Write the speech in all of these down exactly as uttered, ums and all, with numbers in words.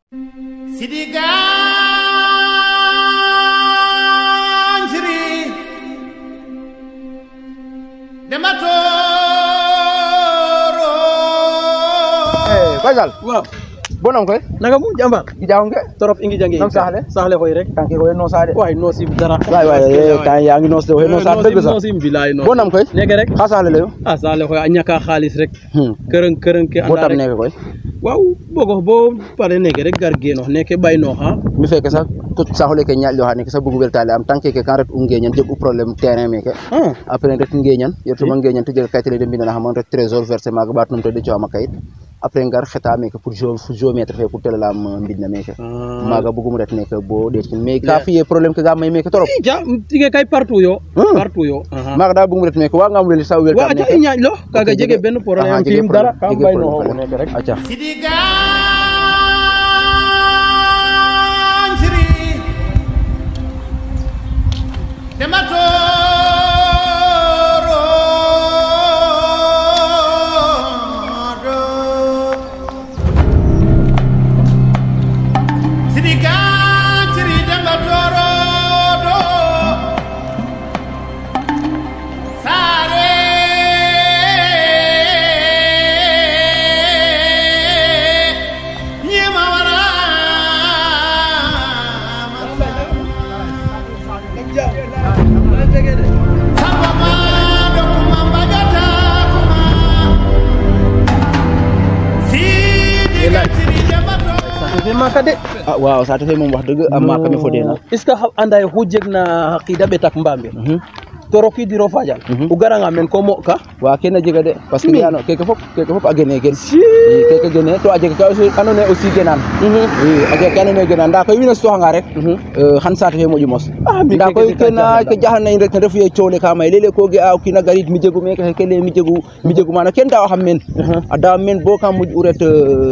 Sidi Ganjiri Dematoro. Eh, Faisal. Waaw. Bonam koy. Naka mu jàmbaar. Gi jaawnge. Torop ingi jange. Nam saxle. Saxle koy rek. Tanki koy no saade. Waay no sim dara. Waay waay tan yaa ngi no saade no saade deug sax. No sim bilaay no. Bonam koy. Léegi rek. Xa saxle layo. Ah saxle koy a ñaka xaalis rek. Hmm. Kërëng kërëng ke Bo anda tam rek. neke koy. Waaw bogo bo pare neke rek gar geeno neke bayno ha. Mi fekk sax tout saxle ke ñaal yo xane ke sa bugu weltale am tanki ke kan ret ungeñan jeg u problème terrain meke. Ah. Après ret ngeñan yertuma ngeñan te jël kayitale dem bindana xamon rek trésor versé maga bat num te de ci ama kayit. Après ngar xeta meke pour géomètre fe pour tele am mbidna meke. Maga bugum ret nek bo det mais ka fiye problème ke ga may meke torop. Ja tige kay partout yo. Partout yo. Maga da bugum ret nek wa ngam wel sa wel Wa aca i ñaañ lo kaga jege benn problème film dara kam bayno ho neke rek. Acha. Sidi Ganjiri Dematoro. Sidi Ganjiri Dematoro do Sare Nyema wara Sambama do kumamba jata kuma Sidi Ganjiri Dematoro. Fe maka de. Ah waaw sa te fe mom wax deug am maka mi fodena. Est-ce que anday hujjeg na haqida betak mbambe. Toroki diro fajal. U garanga men ko mo ka. Wa kena jega de parce que yano keke fop keke fop agene gen. Si. Keke gene to ajega ka aussi anone aussi genan. Oui ajega kanone genan da ko wina sto nga rek. Euh han sa te fe moju mos. Da ko kena ke jahal nay rek def ye ciowle ka may lele ko ge aw kina garit mi jegu me ke kele mi jegu mi jegu mana ken da xam men. Ada men bo kam muj uret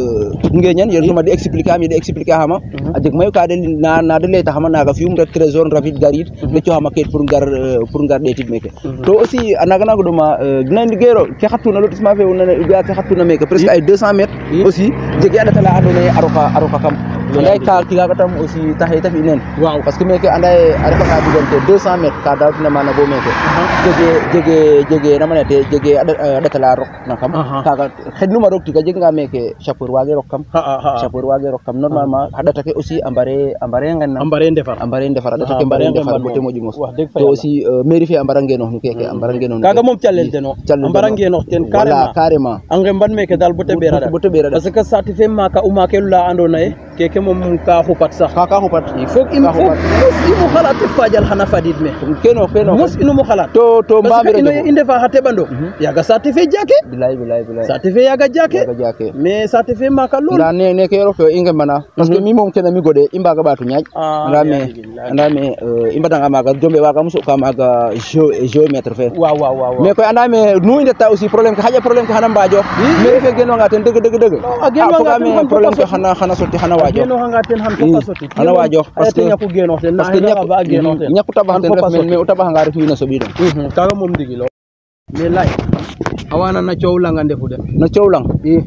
ngeñan yer duma di expliquer am di expliquer hama ajeg may ka de na na de leta hama na ga fium rek trésor rapide garit de ci hama kayit pour ngar pour ngar detit meke to aussi anaga nago duma dinañ ligero ke xatuna lotissement fe wona ga ke xatuna meke presque ay deux cents mètres aussi jege ada tala adone aroka aroka kam nday ka ki ga tam aussi taxé tafi nen Waaw. parce que meke anday arefa ga digante deux cents mètres ka daw na mana bo meke jege jege jege namanete jege ada tala rok nakam kaga xednuma rok tiga jege nga meke chapeur wage rok kam Ha ha. chapeur wage rok kam normalement hadata ke aussi ambare ambare nganna Ambare ndefar. ambare ndefar hadata Ah, ke ambare ambare ndefar ndefar bote moji mos wax dëgg fa to yàlla. aussi mairie fe ambara ngeno nu keke ambara ngeno Kaga mom chalel deno. Ambara ngeno ten voilà carrément. carrément Ange mban meke dal bote bera da. bote bera da. Parce que certificat maka uma ke la ando nae keke mom ka xupat sax. ka ka xupat Il faut il Ka faut xupat. imu xalat fajal xana fadid me. keno keno Mos inu mo xalat. to to Parce que mbamiro ino inde fa hate bando. Yaga certificat jake. bilaay bilaay bilaay Certificat yaga jake. yaga jake Mais certificat maka lol. nda ne ne ke yoro ko inge mana parce que mi mom kena mi gode imbaga batu nyaaj Ah, nda me bilaay. nda me imbada nga maga jombe waga muso ka maga geo géomètre fe Waaw waaw waaw. mais koy anda me nu inde ta aussi problème ko haja problème ko hana mbajo mais fe geno nga ten deug deug deug a geno nga ten me han problème ko fopa hana hana sotti hana wajo Geno hanga ten han fopa soti. hana wajo parce que ñaku geno ten parce que na ba geno ten. ñaku tabax ten ref men mais utabax nga rek wi na sobi don Mhm, kaga mom digilo. Mais lay awana na ciow la nga ndefu de. na ciowlang Eh.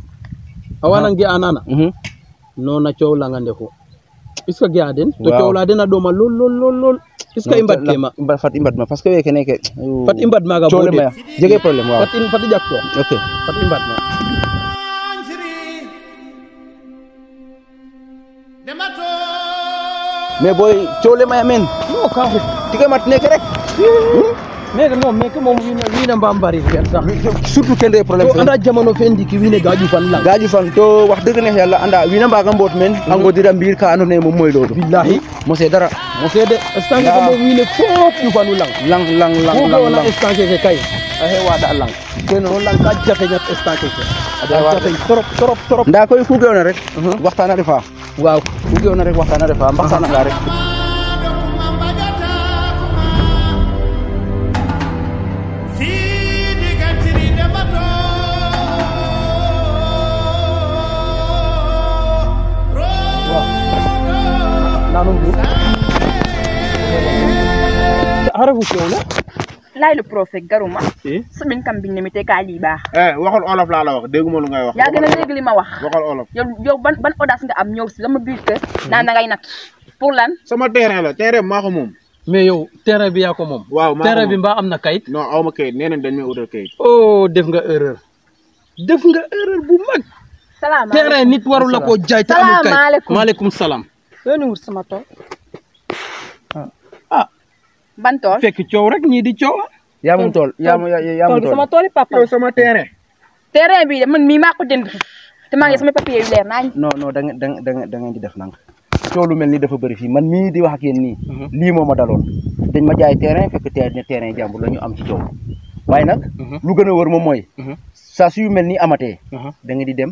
Awana ngi anana. mhm No na ciow la nga ndefu. Est ce que gya den to Waaw. ciow la den a doma lol lol lol lol. Est ce que imbat kema. imbat fat imbat ma parce que we kene ke Fat imbat maga ciowle bode. ma jege problème waaw Fat in fat jak to. ok Fat imbat ma. Ganjiri Dematoro. mais boy ciowle ma men No ka xut. tiga mat nek rek Mais non mais que mom wina wina mbambari fer sax. surtout kende problème To anda jamono fendi ki wine gaju fan lang. gaji fan to wax deug neex yalla anda wina mbaga mbot men ango dira mbir ka andone mom moy lolu Billahi. mo se dara Mo sede estange ko mo wine fop yu fanu lang. lang lang lang Ko lang na lang estange ke kay. A he wada lang. Keno lang ka jafe ñat estange ke. Ada jafe trop trop trop. nda koy fu gewna rek waxtana refa Waaw. fu gewna rek waxtana refa mbaxana nga rek Sidi Ganjiri Dematoro. Nanum bu. Harafu ciow la. laay le prophète garuma Eh? sabin kam biñ ne mi te kaa lii baax eh waxal olof laa la wax dégguma lu ngay wax yaa gën a dégg li ma wax waxal olof yow yow ban ban audace nga am ñëw si sama biir kër naan da ngay nat pour lan sama terrain la terrain maa ko moom mais yow terrain bi yaa ko moom waaw maa ko terrain bi moom. mbaa am na kayit non aw ma kayit nee nañ dañ may utal kayit oh def nga erreur def nga erreur bu mag salaamaaleykum terrain nit warul la koo jaay te amul kayit Salaamaaleykum. maaleykum salaam loolu wut sama tool ah ban tool fekk coow rek ñii di coow yaa moom tool yaa moom yaa tool moom bi tool sama tool yi papa yow sama terrain terrain bi de man mii maa ko jënd te maa ngi sama papier yu leer naa non non da ngeen da ngeen da ngeen da ngeen di def nank coow lu mel ni dafa bëri fii man mii di wax ak yéen nii lii moo ma daloon dañ ma jaay terrain fekk terrain terrain jàmbur la ñu am ci coow waaye nag lu gën a wër moom mooy saa su yu mel ni amatee da ngeen di dem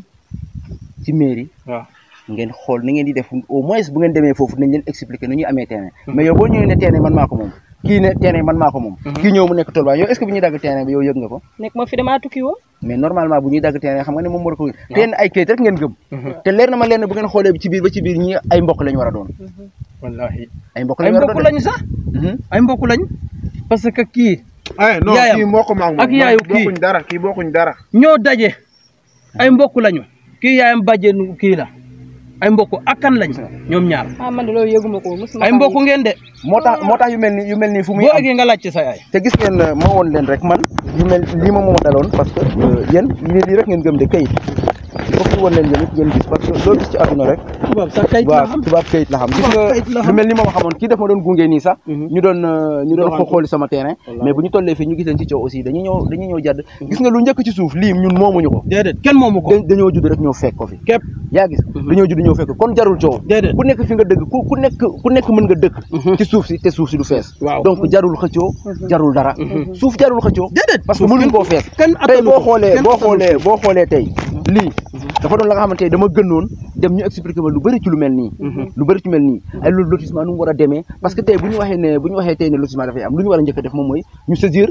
ci mairie waaw ngeen xool ni ngeen di def au moins bu ngeen demee foofu nañ leen expliquer nu ñuy amee terrain mais yow boo ñëwee ne terrain man maa ko moom kii ne terrain man maa ko moom kii ñëw mu nekk tool ba yow est ce que bu ñuy dagg terrain bi yow yëg nga ko nekk ma fi damaa tukki woon mais normalement bu ñuy dagg terrain xam nga ne moom war ko teen ay kayit rek ngeen gëm te leer na ma leen bu ngeen xoolee ci biir ba ci biir ñi ay mbokk lañu war a doon wallahi ay mbokk ay lañu war a mbokk doon lañu sax ay mbokk lañ parce que kii eh non Yaayam. kii moo ko maag moom Ak yaayu kii. bokkuñ dara kii bokkuñ dara ñoo daje ay mbokk lañu kii yaayam bàjjenu kii la ay mbokk akkan lañ ñoom ñaar ah man de loolu yëguma ko mosuma ay mbokk ngeen de moo tax moo tax yu mel ni yu mel nii fu muy boo am eggee nga laajte sa yaay te gis ngeen euh, ma woon leen rek man yu mel lii ma moo daloon parce que euh, yéen lii lii rek ngeen gëm de kayit il faut que ñu woon leen yéen it ngeen gis parce que loo gis ci àdduna rek tubaab sax kayit la waaw xam tubaab kayit la xam gis Tubaab kayit la nga xam. lu mel ni ma ma xamoon kii def ma doon gunge nii sax ñu doon euh, ñu doon ko xooli sama terrain mais bu ñu tollee fii ñu gis leen ci coow aussi dañuy ñëw dañuy ñëw jadd gis nga lu njëkk ci suuf lii ñun moomuñu ko déedéet kenn moomu ko da- dañoo judd rek ñëw fekk ko fi képp yaa gis dañoo judd ñëw fekk ko kon jarul coow déedéet ku nekk fi nga dëgg ku ku nekk ku nekk mën nga dëkk ci suuf si te suuf si du fees Waaw. donc jarul xëccoo jarul dara suuf jarul xëccoo déedéet parce que mënuñ koo fees kenn tey attanu boo ko, xoolee kenn boo attanu xoolee boo xoolee tey lii dafa doon la nga xamante ne dama gënoon dem ñu expliquer ma lu bëri ci lu mel nii lu bëri ci mel nii ay loolu lotissement nu mu war a demee parce que tey bu ñu waxee ne bu ñu waxee tey ne lotissement dafay am lu ñu war a njëkk a def moom mooy ñu saisir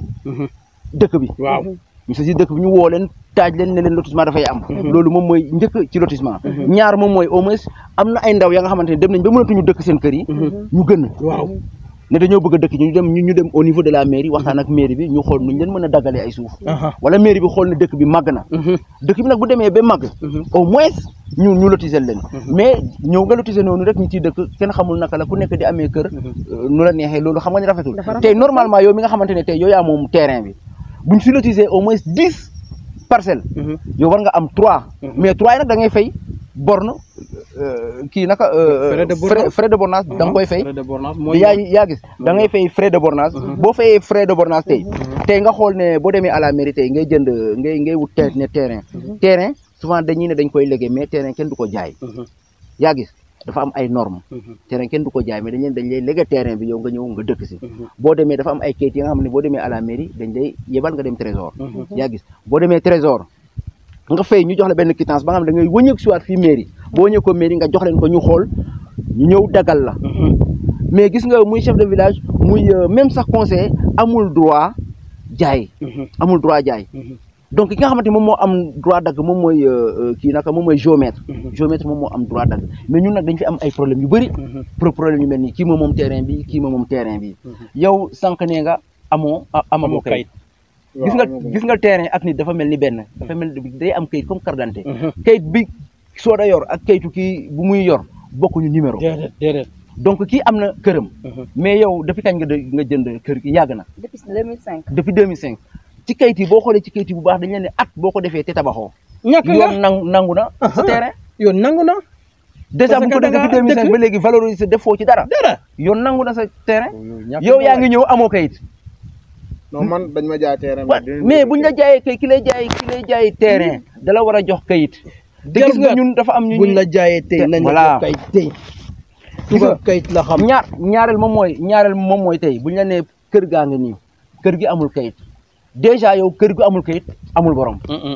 dëkk bi waaw ñu saisir dëkk bi ñu woo leen taaj leen ne leen lotissement dafay am loolu moom mooy njëkk ci lotissement ñaar moom mooy au moins am na ay ndaw ya nga xamante ne dem nañ ba mënatuñu dëkk seen kër yi ñu gën waaw ne dañoo bëgg a dëkk ñu dem ñu ñu dem au niveau de la mairie waxtaan ak mairie bi ñu xool nuñ leen mën a daggalee ay suuf wala mairie bi xool ne dëkk bi màgg na dëkk bi nag bu demee ba màgg au moins ñu ñu lotiser leen mais ñëw nga lotiser noonu rek ñu ciy dëkk kenn xamul naka la ku nekk di amee kër nu la neexee loolu xam nga ne rafetul tey normalement yow mi nga xamante ne tey yow yaa moom terrain bi buñ fi lotiser au moins dix parcelles yow war nga am trois mais trois yi nag da ngay fay borne kii naka Frais de bornage. frais de bornage da nga koy fay frais de bornage mooy yaa yaa gis da ngay fay frais de bornage boo fayee frais de bornage tey tey nga xool ne boo demee à la mairie tey ngay jënd ngay ngay wut te ne terrain terrain souvent dañuy ne dañ koy légué mais terrain kenn du ko jaay yaa gis dafa am ay normes terrain kenn du ko jaay mais dañ leen dañ lay légué terrain bi yow nga ñëw nga dëkk si boo demee dafa am ay kayit yi nga xam ne boo demee à la mairie dañ lay yebal nga dem trésor yaa gis boo demee trésor nga fay ñu jox la benn quittance ba nga xam ne da ngay wëñëg siwaat fii mairie boo ñëw ko mairie nga jox leen ko ñu xool ñu ñëw dagal la mais gis nga muy chef de village muy euh, même sax conseiller amul droit jaay amul droit jaay donc ki nga xamante moom moo am droit dagg moom mooy euh, kii naka moom mooy géomètre géomètre moom moo am droit dagg mais ñun nag dañ fi am ay problème yu bëri pour problème yu mel nii kii moom moom terrain bi kii moom moom terrain bi yow sànq nee nga amoo a- amoo kayit gis nga gis nga terrain ak nit dafa mel ni benn dafa mel ni day am kayit comme carte d'identité kayit bi soo da yor ak kayitu kii bu muy yor bokkuñu numéro déedéet déedéet donc kii am na këram mais yow depuis kañ nga dë- nga jënd kër gi yàgg na depuis deux mille cinq depuis deux mille cinq ci kayit yi boo xoolee ci kayit yi bu baax dañ leen ne at boo ko defee te tabaxoo ñàkk nga yoon nangu nangu na sa terrain yoon nangu na déjà Parce bu que ko def da depuis deux nga mille cinq dëkk. ba léegi valoriser defoo ci dara dara yoon nangu na sa terrain ñàkk yow nga yaa waay. ngi ñëw amoo kayit non man dañ ma jaay terrain wa mais buñ la jaayee kay ki lay jaay ki lay jaay terrain dala war a jox kayit te gis nga ñun dafa am ñu buñ la jaayee tey nañ la voilà. jox kayit tey Gis nga tubaab kayit la xam ñaar ñaareel moom mooy ñaareel moom mooy tey buñ la nee kër gaa nga nii kër gi amul kayit déjà yow kër gu amul kayit amul borom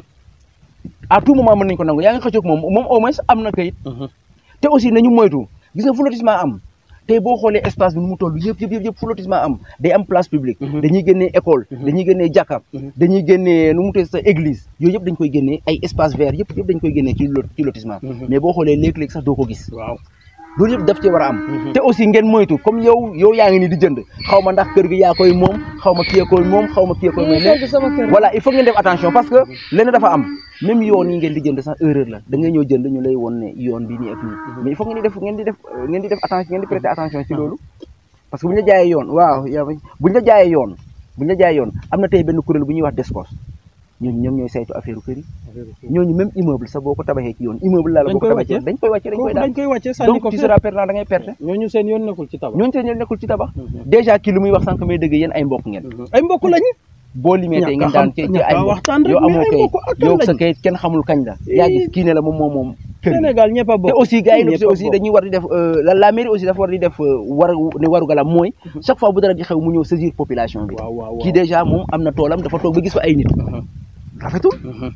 à tout moment mën nañ ko nangu yaa ngi xëccoog moom moom au moins am na kayit te aussi nañu moytu gis nga fu lotissement am tey boo xoolee espace bi nu mu toll yëpp yëpp yëpp yëpp fu lotissement am day am place publique dañuy génnee école dañuy génnee jàkka dañuy génnee nu mu tudd sa église yooyu yëpp dañ koy génnee ay espace vert yëpp yëpp dañ koy génnee ci lo- ci lotissement mais boo xoolee léeg-léeg sax doo ko gis waaw loolu yëpp daf ci war a am te aussi ngeen moytu comme yow yow yaa ngi ni di jënd xaw ma ndax kër gi yaa koy moom xaw ma kii koy moom xaw ma kii koy moom voilà il faut ngeen def attention parce que lenn dafa am même yoon yi ngeen di jënd sax erreur la da ngay ñëw jënd ñu lay woon ne yoon bi nii ak nii mais il faut ngeen di def ngeen di def ngeen di def attention ngeen di prêter attention ci loolu parce que bu ñu la jaayee yoon waaw yaa bu ñu la jaayee yoon bu ñu la jaayee yoon am na tey benn kuréel bu ñuy wax Descos ñooñu ñoom ñooy saytu affaire kër yi ñooñu même immeuble sax boo ko tabaxee ci yoon immeuble laa la boo ko tabaxee dañ koy wàcce dañ koy daal dañ koy wàcce sànni ko donc tu seras perdant da ngay perte ñooñu seen yoon nekkul ci tabax ñooñu seen yoon nekkul ci tabax déjà kii lu muy wax sànq may dëgg yéen ay mbokk ngeen ay mbokk lañu boo limee tey ngeen daan ci ay mbokk yow amoo kayit yow sa kayit kenn xamul kañ la yaa gis kii ne la moom moom moom Sénégal ñëpp a bokk te aussi gars yi aussi dañuy war di def la la mairie aussi dafa war di def war ne waru galam mooy chaque fois bu dara di xew mu ñëw saisir population bi kii déjà moom am na toolam dafa toog ba gis fa ay nit rafetul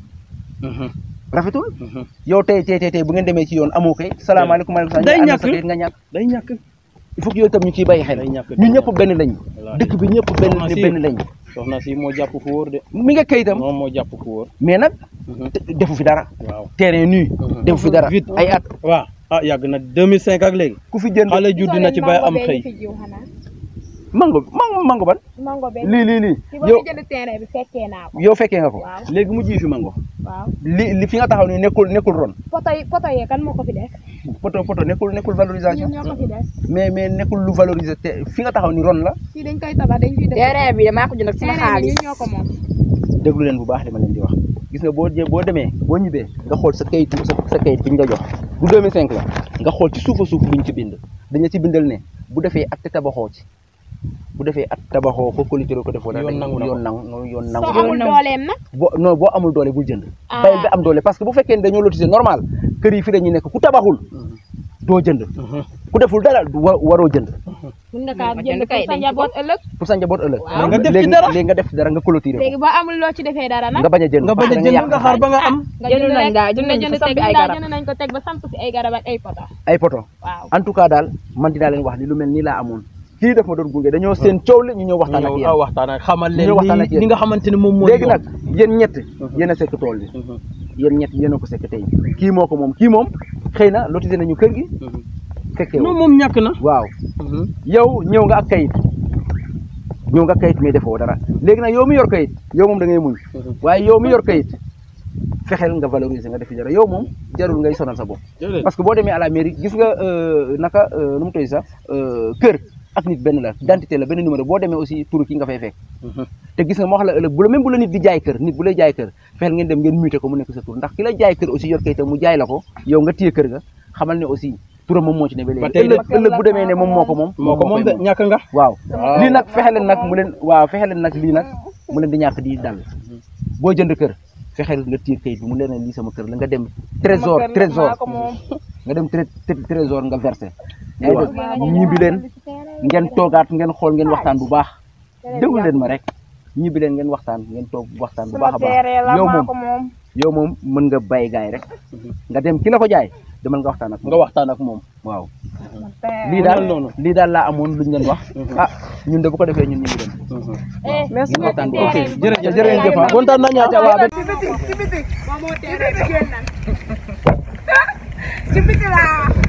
rafetul yow tey tey tey tey bu ngeen demee ci yoon amoo kay salaamaaleykum maaleykum day ñàkk nga ñàkk day ñàkk il faut que yow itam ñu ciy bàyyi xel ñun ñëpp benn lañ dëkk bi ñëpp benn benn lañ soxna si moo jàpp fu wóor de mi nga kayitam moom moo jàpp fu wóor mais nag defu fi dara waaw terrain nu defu fi dara ay at waaw ah yàgg na deux mille cinq ak léegi ku fi jënd xale judd na ci bay am xëy mango mango mango ban mango benn lii lii lii ci ba yow jënd terrain bi fekkee naa ko yow fekkee nga ko waaw léegi mu ji fi mango waaw li li fi nga taxaw ni nekkul nekkul ron poto yi poto yi kan moo ko fi def poto poto nekkul nekkul valorisation ñun ñoo ko fi def mais mais nekkul lu valoriser te fi nga taxaw ni ron la fii dañ koy tabax dañ fiy def terrain bi damaa ko jënd ak sama terrain bi xaalis ñun ñoo ko moom déglu leen bu baax li ma leen di wax gis nga boo boo demee boo ñibbee nga xool sa kayit sa sa kayit bi ñu la jox du deux mille cinq la nga xool ci suufa suuf luñ ci bind dañu ci bindal ne bu defee at te tabaxoo ci bu defee at tabaxoo ko collecteur ko defoo dara yoon nangu yoon nangu yoon nangu soo amul dooleem nag boo non boo amul doole bul jënd Ah. bàyyi ba am doole parce que bu fekkee ne dañoo lotissé normal kër yi fi dañuy nekk ku tabaxul doo jënd ku deful dara du wa- waroo jënd mun nga kaa ma jënd jënd kay pour sa dañ ci njaboot ëllëg pour sa njaboot ëllëg Waaw. nga def ci léegi dara. léegi nga def ci dara nga clôturer léegi ko boo amul loo ci defee dara nag nga bañ a jënd nga bañ a parce que jënd yàq nga xaar ba nga am nga jënd nañ rek, gaa jënd nga nañ jënd fi sampi teg ay daa garab. jënd nañ ko teg ba samp si ay garab ak ay poto ay poto waaw en tout cas daal man dinaa leen wax ni lu mel nii laa amoon kii daf ma doon gunge dañoo seen coow la ñu ñëw waxtaan ak ñëw yéen waxtaan ak xamal ñu ñëw waxtaan ak leen yéen. li nga xamante ne moom mooy léegi yoon. nag yéen ñett yéen a sekk tool bi yéen ñett yéen a ko sekk tey kii moo ko moom kii moom xëy na lotissé nañu kër gi fekkee non woo moom ñàkk na waaw yow ñëw nga ak kayit ñëw nga kayit mais defoo dara léegi nag yow mi yor kayit yow moom da ngay muñ waaye yow mi yor kayit fexeel nga valoriser nga def ci dara yow moom jarul ngay sonal sa bopp parce que boo demee à la mairie gis nga euh, naka euh, nu mu toy sax euh, kër ak nit benn la identité la benn numéro boo demee aussi turu ki nga fay fekk te gis nga moo wax la ëllëg bu la même bu la nit di jaay kër nit bu lay jaay kër fexeel ngeen dem ngeen muté ko mu nekk sa tur ndax ki la jaay kër aussi yor kayitam mu jaay la ko yow nga téye kër ga xamal ne aussi turam moom moo ci ne ba Ba léegi tey de- ëllëg ëllëg bu demee ne moom moo ko moom moo ko moom de koy ñàkk nga waaw Waaw. lii nag fexe leen nag mu leen waaw fexe leen nag lii nag mu leen di ñàkk di dal boo jënd kër fexeel nga tiir kayit bi mu leen ne lii sama kër la nga dem trésor trésor nga dem tré- tré- trésor nga versé yaa ngi dégg ñibbi leen ngeen toogaat ngeen xool ngeen waxtaan bu baax déglu leen ma rek ñibbi leen ngeen waxtaan ngeen toog waxtaan bu baax a baax yow moom yow moom mën nga bàyyi gaay rek nga dem ki la ko jaay demal nga waxtaan ak moom nga waxtaan ak moom waaw lii daal noonu. lii daal laa amoon luñ leen wax ah ñun de bu ko defee ñun ñu ngi dem merci ngeen waxtaan bu beaucoup baax jërëjëf jërëjëf ah. kontaan nañu ah. ci biti laa